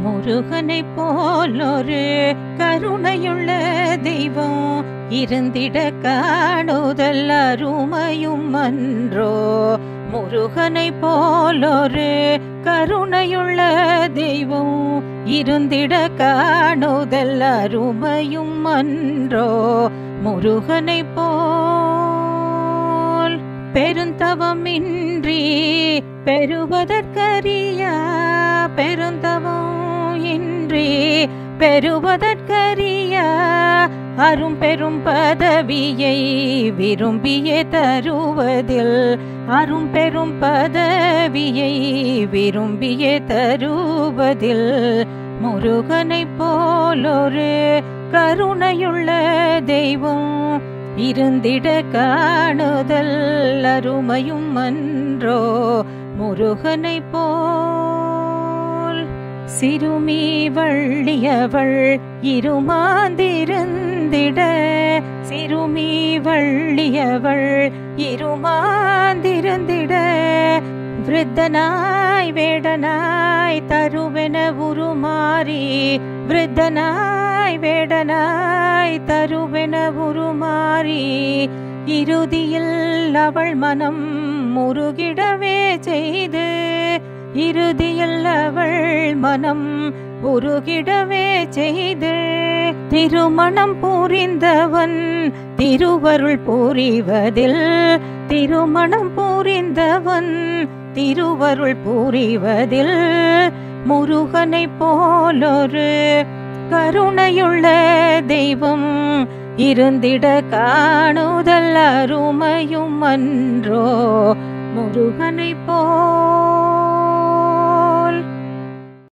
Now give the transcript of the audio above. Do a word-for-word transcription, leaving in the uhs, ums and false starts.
முருகனை போலொரு கருணையுள்ள தெய்வம் இருந்திட காணுதல் அருமையும் அன்றோ. முருகனை போலொரு கருணையுள்ள தெய்வம் இருந்திட காணுதல் அருமையும் அன்றோ. முருகனை போல் பெருந்தவமின்றி பெறுவதற்கரிய பெருந்தவம் இன்றி பெறுவதற்கரிய அரும் பெரும் பதவியை விரும்பியே தருவதில் அரும் பெரும் பதவியை விரும்பியே தருவதில் முருகனை போலொரு கருணையுள்ள தெய்வம் இருந்திட காணுதல் அருமையும் அன்றோ. முருகனை போல் சிறுமி வள்ளியவள் இருமாந்திருந்திட சிறுமி வள்ளியவள் இருமாந்திருந்திட விருத்தனாய் வேடனாய் தருவென உருமாறி விருத்தனாய் வேடனாய் தருவென உருமாறி இறுதியில் அவள் மனம் முருகிடவே செய்து இறுதியில் அவள் மனம் உருகிடவே செய்து திருமணம் புரிந்தவன் திருவருள் புரிவதில் திருமணம் புரிந்தவன் திருவருள் புரிவதில் முருகனை போலொரு கருணையுள்ள தெய்வம் இருந்திட காணுதல் அருமையும் அன்றோ. முருகனை போல்